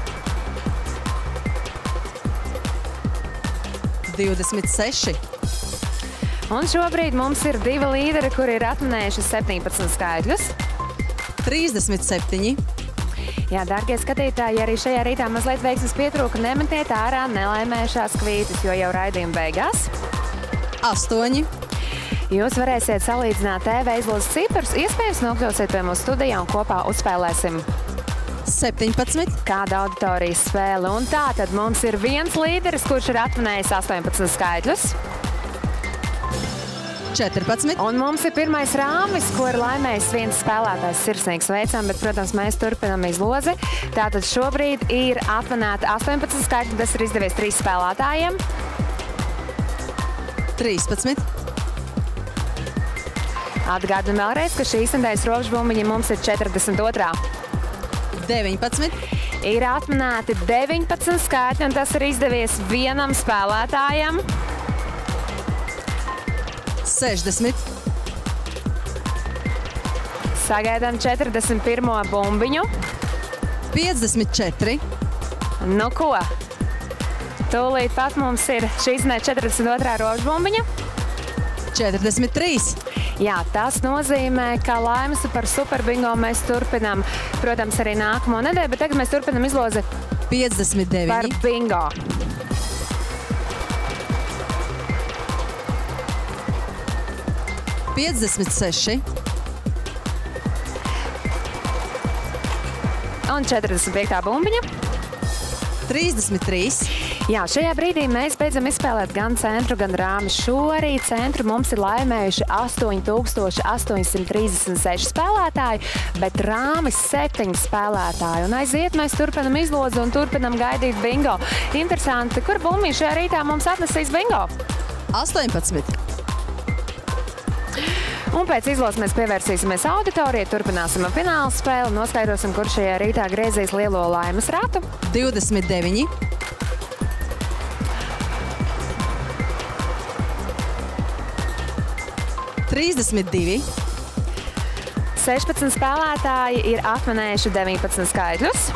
Speaker 5: 26.
Speaker 3: Un šobrīd mums ir 2 līderi, kuri ir atminējuši 17 skaitļus.
Speaker 5: 37.
Speaker 3: Jā, dārgie skatītāji, arī šajā rītā mazliet veiksmes pietrūka, nemetiet ārā nelaimējušās kvītas, jo jau raidījuma beigās.
Speaker 5: 8.
Speaker 3: Jūs varēsiet salīdzināt TV izlozes ciparus, iespējams nokļūsiet pie mūsu studijā un kopā uzspēlēsim
Speaker 5: 17.
Speaker 3: kāda auditorijas spēle. Un tā tad mums ir viens līderis, kurš ir atminējis 18 skaitļus.
Speaker 5: 14.
Speaker 3: Un mums ir pirmais rāmis, ko ir laimējis viens spēlētājs. Sirsnīgi sveicam, bet, protams, mēs turpinam izlozi. Tātad šobrīd ir atvinēta 18 skaitļi, tas ir izdevies 3 spēlētājiem.
Speaker 5: 13.
Speaker 3: Atgādinu vēlreiz, ka šīs nedēļas robežbumbiņa mums ir 42.
Speaker 5: 19.
Speaker 3: Ir atminēti 19 skaitļi, un tas ir izdevies vienam spēlētājam.
Speaker 5: 60.
Speaker 3: Sagaidām 41. bumbiņu.
Speaker 5: 54.
Speaker 3: Nu ko? Tūlīt pat mums ir šīs nedēļas 42. robežbumbiņa.
Speaker 5: 43.
Speaker 3: Jā, tas nozīmē, ka laimes par Superbingo mēs turpinām, protams, arī nākamo nedēļu, bet tagad mēs turpinām izlozi
Speaker 5: 59.
Speaker 3: par bingo.
Speaker 5: 56.
Speaker 3: Un 45. bumbiņa.
Speaker 5: 33.
Speaker 3: Jā, šajā brīdī mēs beidzam izspēlēt gan centru, gan rāmi. Šorīt centru mums ir laimējuši 8836 spēlētāji, bet rāmis 7 spēlētāji. Un aiziet mēs turpinam izlozi un turpinam gaidīt bingo. Interesanti, kur bumbiņa šajā rītā mums atnesīs bingo?
Speaker 5: 18.
Speaker 3: Un pēc izlases mēs pievērsīsimies auditorijai, turpināsim ar fināla spēli, noskaidrosim, kurš šajā rītā griezīs lielo laimes ratu.
Speaker 5: 29. 32.
Speaker 3: 16 spēlētāji ir atminējuši 19 skaitļus.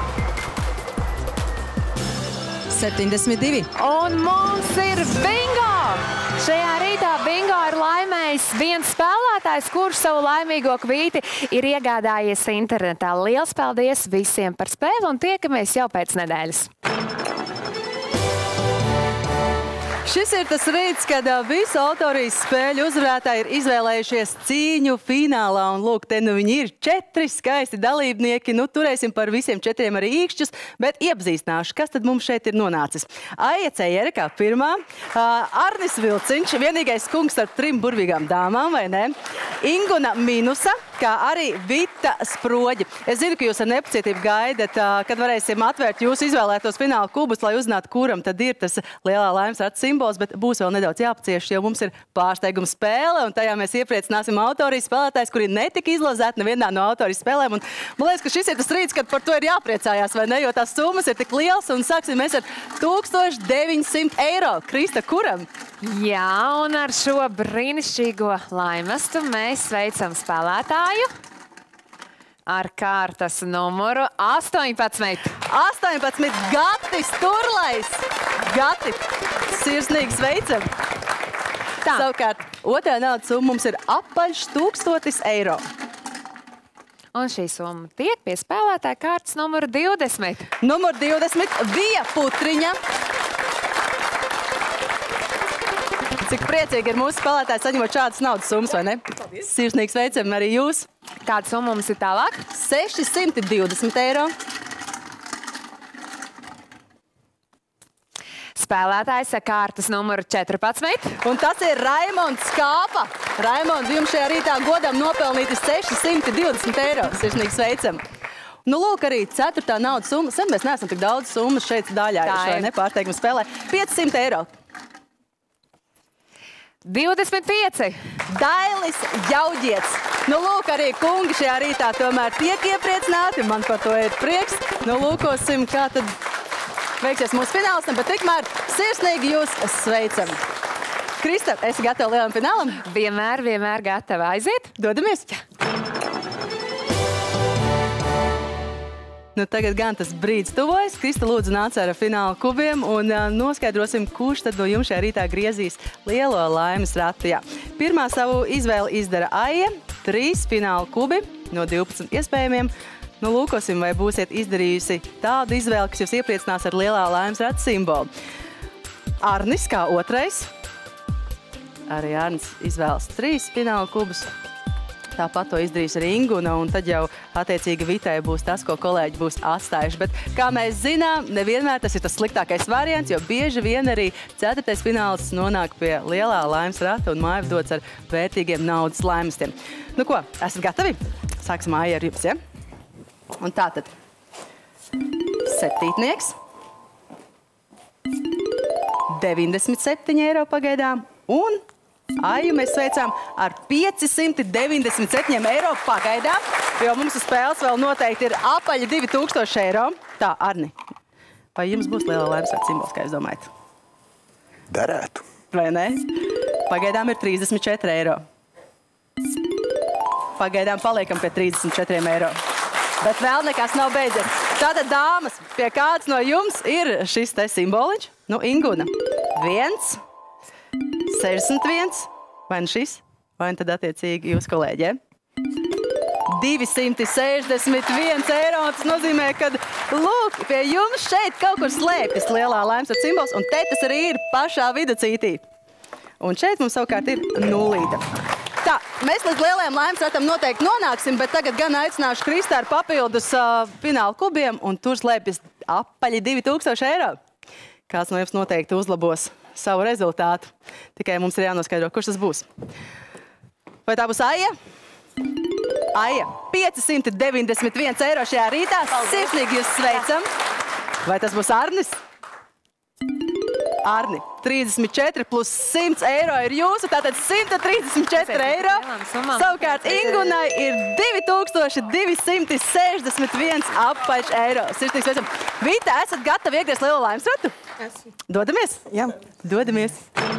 Speaker 5: 72.
Speaker 3: Un mums ir bingo! Šajā rītā bingo ir laimējis viens spēlētājs, kurš savu laimīgo kvīti ir iegādājies internetā. Liels paldies visiem par spēli un tiekamies jau pēc nedēļas.
Speaker 2: Šis ir tas rīts, kad visu autorijas spēļu uzvarētāji ir izvēlējušies cīņu finālā. Un lūk, te nu viņi ir 4 skaisti dalībnieki. Nu, turēsim par visiem 4 arī īkšķus, bet iepazīstināšu, kas tad mums šeit ir nonācis. Aija Cejere kā pirmā, Arnis Vilciņš, vienīgais kungs ar 3 burvīgām dāmām, vai ne? Inguna Minusa, kā arī Vita Sproģi. Es zinu, ka jūs ar nepacietību gaidat, kad varēsim atvērt jūsu izvēlētos fināla kubus, lai uzzinātu, kuram tad ir tas lielā laimes rats simbols, bet būs vēl nedaudz jāpacieš, jo mums ir pārsteiguma spēle, un tajā mēs iepriecināsim autorijas spēlētājs, kuri netika izlozēti nevienā no autorijas spēlēm. Un man liekas, ka šis ir tas rīts, kad par to ir jāpriecājās, vai ne, jo tās summas ir tik liels, un sāksim mēs ar 1900 eiro. Krista, kuram?
Speaker 3: Jā, un ar šo brīnišķīgo laimestu mēs sveicam spēlētāju ar kārtas numuru 18.
Speaker 2: 18. Gatis Turlais. Gati, sirsnīgi sveicam. Tā. Savukārt, otrā naudas summa mums ir apaļš 1000 eiro.
Speaker 3: Un šī summa tiek pie spēlētāja kārtas numuru 20.
Speaker 2: Numur 20. Vija Putriņa. Cik priecīgi ir mūsu spēlētāji saņemot šādas naudas summas, vai ne? Paldies. Sirsnīgi sveicam arī jūs.
Speaker 3: Kāda summa mums ir tālāk?
Speaker 2: 620 eiro.
Speaker 3: Spēlētājs ar kārtas numuru 14.
Speaker 2: Un tas ir Raimonds Kāpa. Raimond, jums šajā rītā godam nopelnīti 620 eiro. Sirsnīgi sveicam. Nu, lūk, arī 4. naudas summa. Sen mēs neesam tik daudz summas šeit daļājuši, vai ne? Pārsteiguma spēlē. 500 eiro.
Speaker 3: 25.
Speaker 2: Dailis Jauģiets. Nu, lūk, arī kungi šajā rītā tomēr tiek iepriecināti. Man par to ir prieks. Nu, lūkosim, kā tad veiksies mūsu fināls, bet tikmēr sirsnīgi jūs sveicam. Krista, esi gatava lielam finālam?
Speaker 3: Vienmēr, vienmēr gatava. Aiziet?
Speaker 2: Dodamies? Jā. Nu, tagad gan tas brīdis tuvojas. Krista, lūdzu, nāc ar fināla kubiem un noskaidrosim, kurš tad no jums šajā rītā griezīs lielo laimes ratu. Jā. Pirmā savu izvēli izdara Aija. 3 fināla kubi no 12 iespējamiem. Nu, lūkosim, vai būsiet izdarījusi tādu izvēli, kas jūs iepriecinās ar lielā laimes ratu simbolu. Arnis kā otrais. Arī Arnis izvēlas 3 fināla kubus. Tāpat to izdarīs arī Inguna, un tad jau attiecīgi Vitai būs tas, ko kolēģi būs atstājuši. Bet, kā mēs zinām, nevienmēr tas ir tas sliktākais variants, jo bieži vien arī 4. fināls nonāk pie lielā laimes rata un māja dodas ar vērtīgiem naudas laimestiem. Nu ko, esat gatavi? Sāksim Aija ar jums, ja? Un tātad 7. 97 eiro pagaidām un Aiju mēs sveicām ar 597 eiro pagaidām, jo mums uz spēles vēl noteikti ir apaļi 2000 eiro. Tā, Arni, vai jums būs liela laimes rats simbols, kā jūs domājat?
Speaker 6: Derētu.
Speaker 2: Vai ne? Pagaidām ir 34 eiro. Pagaidām paliekam pie 34 eiro. Bet vēl nekas nav beidzies. Tātad, dāmas, pie kāds no jums ir šis te simboliņš? Nu, Inguna. 1. 61, vai nu šis, vai nu tad attiecīgi jūs kolēģi, ja? 261 eiro, tas nozīmē, ka, lūk, pie jums šeit kaut kur slēpjas lielā laimes ratu simbols, un te tas arī ir pašā viducītī. Un šeit mums savukārt ir nulīte. Tā, mēs līdz lielajam laimes ratam noteikti nonāksim, bet tagad gan aicināšu Kristā ar papildus fināla kubiem, un tur slēpjas apaļi 2000 eiro. Kāds no jums noteikti uzlabos savu rezultātu. Tikai mums ir jānoskaidro, kurš tas būs. Vai tā būs Aija? Aija, 591 eiro šajā rītā. Sirsnīgi jūs sveicam. Vai tas būs Arnis? Arni. 34 plus 100 eiro ir jūsu, tātad 134 eiro. Savukārt Ingunai ir 2261 apaļš eiro. Sirsnīgs sveicam. Vita, esat gatavi iegriezt lielo laimes ratu?
Speaker 10: Esmu.
Speaker 2: Dodamies?
Speaker 10: Jā.
Speaker 2: Dodamies.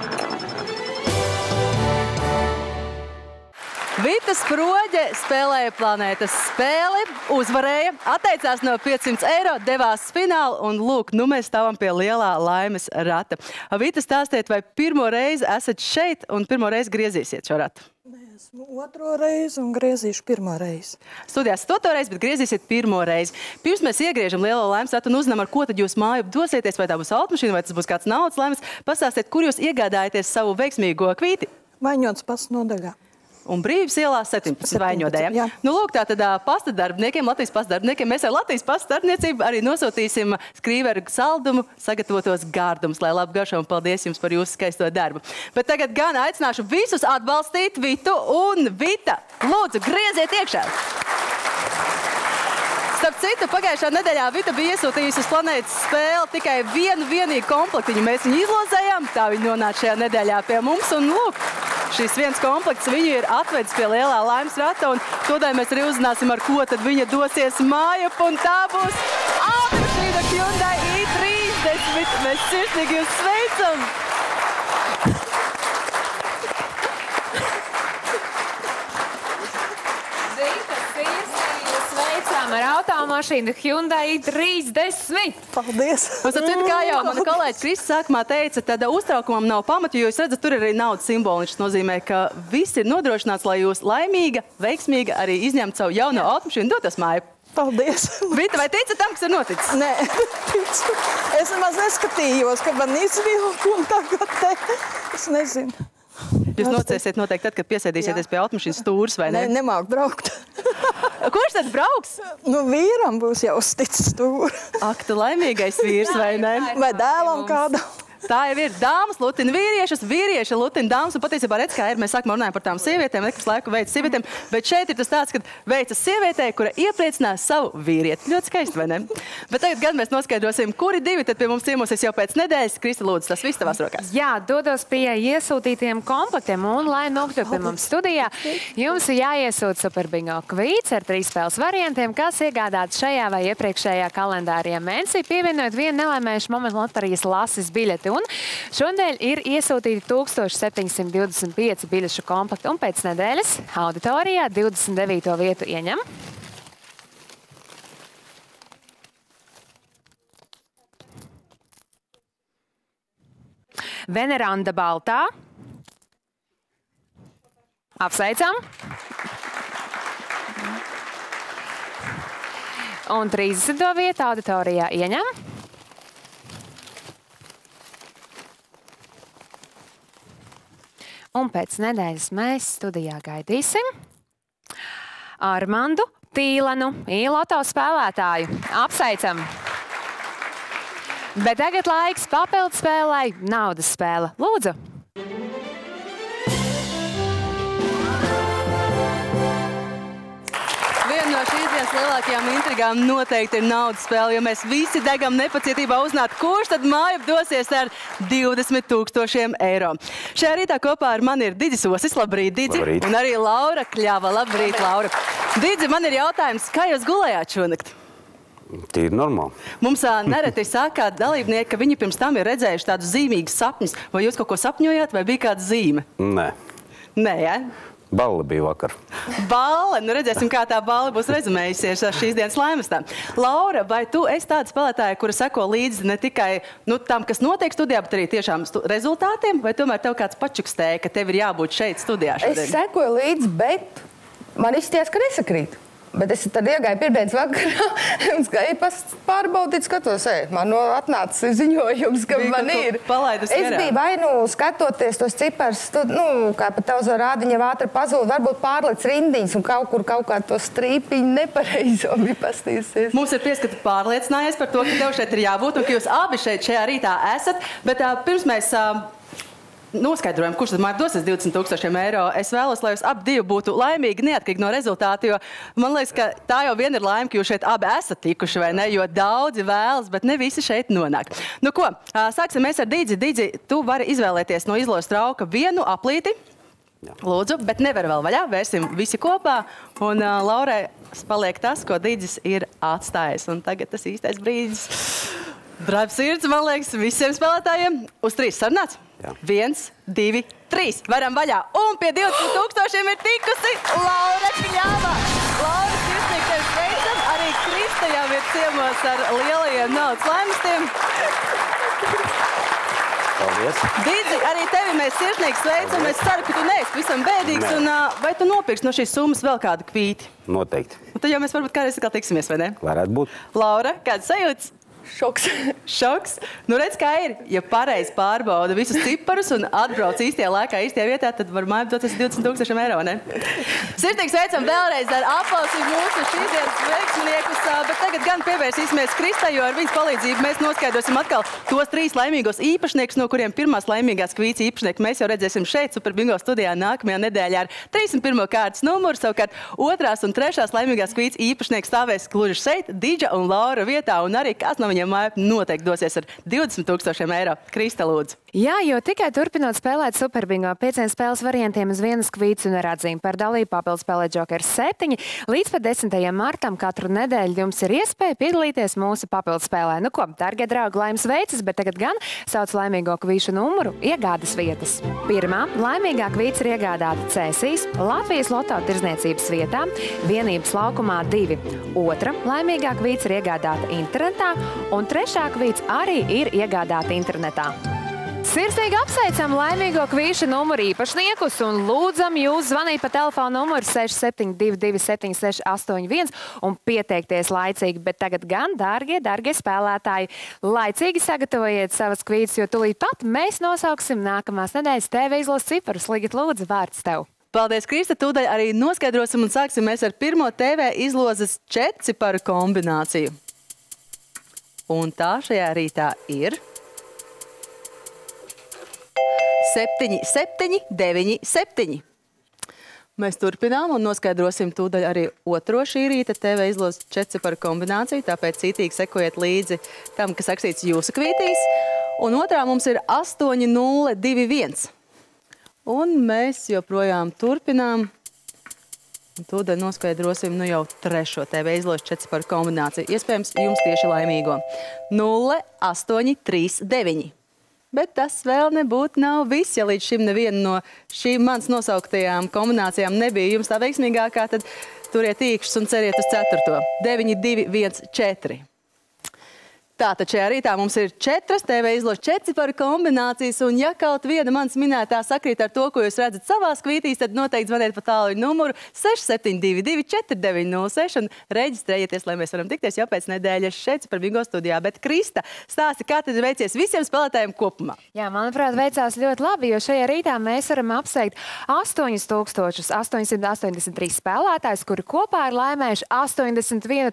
Speaker 2: Vita Sproģe spēlēja planētas spēli, uzvarēja, atteicās no 500 eiro, devās finālu un lūk, nu mēs stāvam pie lielā laimes rata. Vita, stāstiet, vai pirmo reizi esat šeit un pirmo reizi griezīsiet šo ratu?
Speaker 10: Esmu otro reizi un griezīšu pirmo reizi.
Speaker 2: Studijās otro reizi, bet griezīsiet pirmo reizi. Pirms mēs iegriežam lielo laimes ratu un uzzinām, ar ko tad jūs māju dosieties, vai tā būs automašīna, vai tas būs kāds naudas laimes, pastāstiet, kur jūs iegādājaties savu veiksmīgo kvīti?
Speaker 10: Vaņots pastu nodaļā.
Speaker 2: Un Brīvības ielā 17 Vaņodē. Nu, lūk, tātad pasta darbiniekiem, Latvijas pasta darbiniekiem, mēs ar Latvijas pasta starpniecību arī nosūtīsim skrīveru saldumu, sagatavotos gārdumus, lai labi garšo un paldies jums par jūsu skaisto darbu. Bet tagad gan aicināšu visus atbalstīt Vitu un Vita. Lūdzu, grieziet iekšā! Starp citu, pagājušā nedēļā Vita bija iesūtījusi uz planētas spēli tikai vienīgu komplektiņu. Mēs viņu izlozējām, tā viņa nonāca šajā nedēļā pie mums. Un lūk, šis viens komplekts viņu ir atvedis pie lielā laimes rata. Un todēļ mēs arī uzzināsim, ar ko tad viņa dosies mājup. Un tā būs automašīna Hyundai i30. Mēs sirsnīgi jūs sveicam!
Speaker 3: Ar automašīnu Hyundai i30.
Speaker 10: Paldies!
Speaker 2: Un citu, kā jau mana kolēģis Kristis sākumā teica, tad uztraukumam nav pamatu, jo jūs redzat, tur ir arī naudas simboliņš. Tas nozīmē, ka viss ir nodrošināts, lai jūs laimīga, veiksmīga arī izņemt savu jauno automašīnu, dotas māju.
Speaker 10: Paldies!
Speaker 2: Vita, vai ticat tam, kas ir noticis?
Speaker 10: Nē, ticu. Es nemaz neskatījos, ka man izvilku un tagad te. Es nezinu.
Speaker 2: Jūs nocēsiet noteikti tad, kad piesēdīsieties pie automašīnas stūres, vai ne?
Speaker 10: Nē, nemāk braukt.
Speaker 2: Kurš tad brauks?
Speaker 10: Nu, vīram būs jau uzticis stūri.
Speaker 2: Ak, tu laimīgais vīrs, vai ne?
Speaker 10: Vai dēlam kādam.
Speaker 2: Tā jau ir dāmas lutina vīriešus, vīrieši lutina dāmas. Un patiesībā redz, kā ir, mēs sākumā runājam par tām sievietēm, nekas laiku veids sievietēm, bet šeit ir tas tāds, kad veicas sievietē, kura iepriecinās savu vīrieti. Ļoti skaisti, vai ne? Bet tagad gan mēs noskaidrosim, kuri divi tad pie mums ciemosies jau pēc nedēļas. Kristi, lūdzu, tas viss tavās rokās.
Speaker 3: Jā, dodos pie iesūtītiem komplektiem un, lai nokļūtu pie mums studijā, jums ir jāiesūt Superbingo kvīts ar 3 spēles variantiem, kas iegādāts šajā vai iepriekšējā kalendārajā mēnesī, pievienojot vienu nelaimējušu momentu loterijas lases biļeti. Un šodien ir iesūtīti 1725 biļešu komplekti, un pēc nedēļas auditorijā 29. vietu ieņem. Veneranda Baltā. Apsveicam. Un 30. vietu auditorijā ieņem. Un pēc nedēļas mēs studijā gaidīsim Armandu Tīlanu, i-loto spēlētāju. Apsveicam! Bet tagad laiks papildu spēlei, naudas spēle. Lūdzu!
Speaker 2: Viena no šīs dienas lielākajām intrigām noteikti ir naudas spēle, jo mēs visi degam nepacietībā uzzināt, kurš tad mājup dosies ar 20 000 eiro. Šajā rītā kopā ar mani ir Didis Osis. Labrīt, Didzi.
Speaker 12: Labrīt.
Speaker 2: Un arī Laura Kļava. Labrīt, Laura. Didzi, man ir jautājums, kā jūs gulējāt šonakt?
Speaker 12: Tīri normāli.
Speaker 2: Mums nereti saka dalībnieki, ka viņi pirms tam ir redzējuši tādus zīmīgus sapņus. Vai jūs kaut ko sapņojāt, vai bija kāda zīme?
Speaker 12: Nē.
Speaker 2: Nē, ja?
Speaker 12: Balle bija vakar.
Speaker 2: Balle, nu redzēsim, kā tā balle būs rezumējusies šīs dienas laimestā. Laura, vai tu esi tāda spēlētāja, kura seko līdzi ne tikai tam, kas notiek studijā, bet arī tiešām rezultātiem, vai tomēr tev kāds pačukstēja, ka tev ir jābūt šeit studijā šodien?
Speaker 13: Es sekoju līdzi, bet man izsties, ka nesakrīt. Bet es tad iegāju pirmdienas vakarā un gāju pārbaudīt, skatos, man atnāca ziņojums, ka man ir. Es biju vai skatoties tos ciparus, kā pa telzo rādiņa ātri pazūd, varbūt pārlec rindiņas un kaut kā to strīpiņu nepareizo bija pastījusies.
Speaker 2: Mums ir pieskata pārliecinājies par to, ka tev šeit ir jābūt un ka jūs abi šeit šajā rītā esat, bet pirms mēs noskaidrojumu, kurš tad man dosies 20 000 eiro. Es vēlos, lai jūs ap divi būtu laimīgi, neatkarīgi no rezultātu, jo man liekas, ka tā jau vien ir laime, ka jūs šeit abi esat tikuši, vai ne? Jo daudzi vēlas, bet ne visi šeit nonāk. Nu ko, sāksim mēs ar Dīdzi. Dīdzi, tu vari izvēlēties no izložas trauka vienu aplīti. Lūdzu, bet nevar vēl vaļā, vērsim visi kopā. Un Laurai paliek tas, ko Dīdzis ir atstājis. Un tagad tas īstais brīdis. Drābs sirds, man liekas, visiem spēlētājiem. Uz 3 sarunāts? Jā. 1, 2, 3. Varam vaļā. Un pie 20 000 ir tikusi Laura Kļava. Laura, sirsnīgi tevi sveicam. Arī Krista jau ir ciemos ar lielajiem naudas laimestiem.
Speaker 12: Paldies.
Speaker 2: Dīdzi, arī tevi mēs sirsnīgi sveicam. Es ceru, ka tu neesi visam bēdīgs. Un, vai tu nopirksi no šīs summas vēl kādu kvīti?
Speaker 12: Noteikti.
Speaker 2: Un tad jau mēs varbūt kādreiz atkal tiksimies, vai ne?
Speaker 12: Varētu būt.
Speaker 2: Laura, kāds sajūts?
Speaker 13: Šoks.
Speaker 2: Šoks? Nu redz, kā ir. Ja pareizi pārbauda visus ciparus un atbrauc īstajā laikā, īstajā vietā, tad var mājām doties 20 000 eiro, ne? Sirsnīgi sveicam vēlreiz ar aplausību mūsu šīs dienas veiksminiekus, bet tagad gan pievērsīsimies Kristai, jo ar viņas palīdzību mēs noskaidrosim atkal tos 3 laimīgos īpašniekus, no kuriem pirmās laimīgās kvīts īpašnieki mēs jau redzēsim šeit Super Bingo studijā nākamajā nedēļā ar 31. kārtas numuru, savukārt 2. un 3. laimīgās kvīts īpašnieki stāvēs gluži šeit, Dīdža un Laura vietā, un arī kāds no viņiem māja noteikti dosies ar 20 000 eiro. Krista, lūdzu.
Speaker 3: Jā, jo tikai turpinot spēlēt Super Bingo 5 spēles variantiem uz vienas kvīts un ar atzīmi par dalību papildus spēlē Joker 7, līdz pat 10. martam katru nedēļu jums ir iespēja piedalīties mūsu papildus spēlē. Nu ko, dargie draugi, laimes veicas, bet tagad gan sauc laimīgo kvīšu numuru iegādes vietas. Pirmā laimīgā kvīts ir iegādāta Cēsīs, Latvijas loto tirdzniecības vietā, Vienības laukumā 2. Otra laimīgā kvīts ir iegādāta internetā, un 3. kvīts arī ir iegādāta internetā. Sirsnīgi apsveicam laimīgo kvīšu numuru īpašniekus un lūdzam jūs zvanīt pa telefonu numuru 6722 7681 un pieteikties laicīgi. Bet tagad gan, dārgie spēlētāji, laicīgi sagatavojiet savas kvītas, jo tūlīt pat mēs nosauksim nākamās nedēļas TV izlases ciparus. Ligit, lūdzu, vārds tev.
Speaker 2: Paldies, Krista. Tūdaļ arī noskaidrosim un sāksim mēs ar pirmo TV izlozes 4 ciparu kombināciju. Un tā šajā rītā ir 7, 7, 9, 7. Mēs turpinām un noskaidrosim tūdaļ arī otro šī rīta TV izlozes 4 ciparu kombināciju, tāpēc cītīgi sekojiet līdzi tam, kas rakstīts jūsu kvītīs. Un otrā mums ir 8, 0, 2, 1. Un mēs joprojām turpinām. Tūdaļ noskaidrosim nu jau trešo TV izlozes 4 ciparu kombināciju. Iespējams, jums tieši laimīgo. 0, 8, 3, 9. Bet tas vēl nebūtu nav viss. Ja līdz šim neviena no šīm mans nosauktajām kombinācijām nebija jums tā veiksmīgākā, tad turiet īkšķus un ceriet uz 4. 9, 2, 1, 4. Tātad šajā rītā mums ir 4 TV izlozes 4 ciparu kombinācijas, un ja kaut viena mans minētā sakrīt ar to, ko jūs redzat savās kvītīs, tad noteikti zvaniet pa tāluņu numuru 6722 4906 un reģistrējieties, lai mēs varam tikties jau pēc nedēļas šeit Super Bingo studijā. Bet Krista, stāsti, kā tad veicies visiem spēlētājiem kopumā? Jā,
Speaker 3: manuprāt, veicās ļoti labi, jo šajā rītā mēs varam apsveikt 8883 spēlētājus, kuri kopā ir laimējuši 81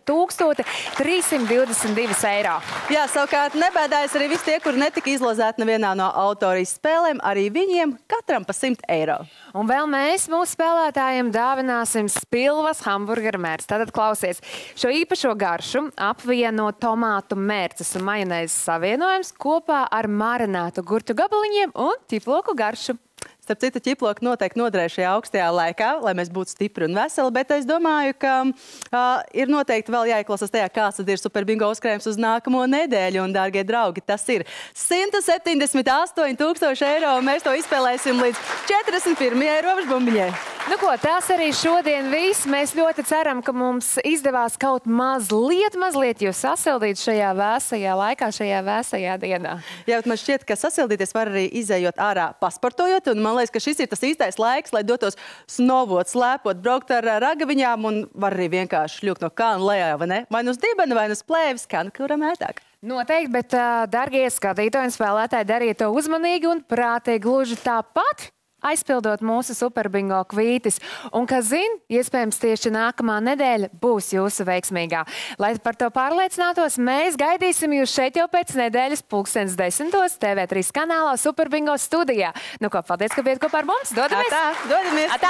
Speaker 3: 322 eiro.
Speaker 2: Jā, savukārt nebēdājas arī visi tie, kuri netika izlozēti nevienā no autorijas spēlēm, arī viņiem katram pa 100 eiro.
Speaker 3: Un vēl mēs mūsu spēlētājiem dāvināsim Spilvas hamburgeru mērci. Tātad klausies, šo īpašo garšu apvieno tomātu mērces un majonēzes savienojums kopā ar marinētu gurķu gabaliņiem un ķiploku garšu.
Speaker 2: Starp citu, ķiploki noteikti noderēs šajā augstajā laikā, lai mēs būtu stipri un veseli, bet es domāju, ka ir noteikti vēl jāieklausās tajā, kāds tad ir Super Bingo uzkrājums uz nākamo nedēļu. Un, dārgie draugi, tas ir 178 000 eiro, un mēs to izspēlēsim līdz 41. robežbumbiņai.
Speaker 3: Nu ko, tas arī šodien viss. Mēs ļoti ceram, ka mums izdevās kaut mazliet jūs sasildīt šajā vēsajā laikā, šajā vēsajā dienā.
Speaker 2: Jā, bet man šķiet, ka sasildīties var arī izējot ārā pasportojot, un man liekas, ka šis ir tas īstais laiks, lai dotos snovot, slēpot, braukt ar ragaviņām un var arī vienkārši šļūkt no kāna lejā, vai ne? Vai nu uz dibena, vai nu uz plēvis, kā nu kuram ētāk.
Speaker 3: Noteikti, bet, dargie skatītāji un spēlētāji, dariet to uzmanīgi un prātīgi, gluži tāpat aizpildot mūsu superbingo kvītis. Un, kas zina, iespējams tieši nākamā nedēļa būs jūsu veiksmīgā. Lai par to pārliecinātos, mēs gaidīsim jūs šeit jau pēc nedēļas 10:10 TV3 kanālā Superbingo studijā. Nu ko, paldies, ka bijat kopā ar mums. Dodamies!
Speaker 2: Atā, dodamies!
Speaker 3: Atā!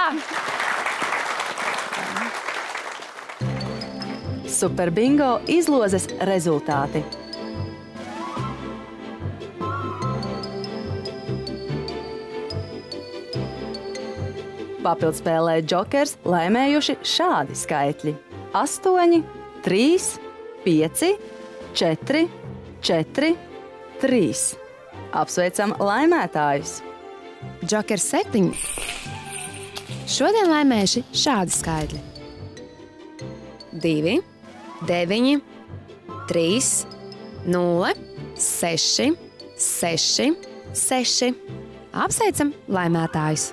Speaker 2: Superbingo izlozes rezultāti. Papildspēlē Džokers laimējuši šādi skaitļi. 8, 3, 5, 4, 4, 3. Apsveicam laimētājus!
Speaker 3: Džokers 7. Šodien laimējuši šādi skaitļi. 2, 9, 3, 0, 6, 6, 6. Apsveicam laimētājus!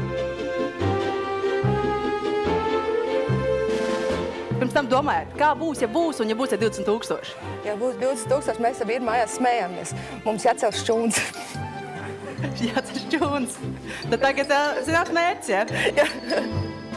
Speaker 2: Pirms tam domājat, kā būs, ja būs, un ja būs 20 000?
Speaker 13: Ja būs 20 000, mēs ar vīru mājās smējamies. Mums jācel šķūns.
Speaker 2: Jācel šķūns. Tad tagad zināt mērķis, ja?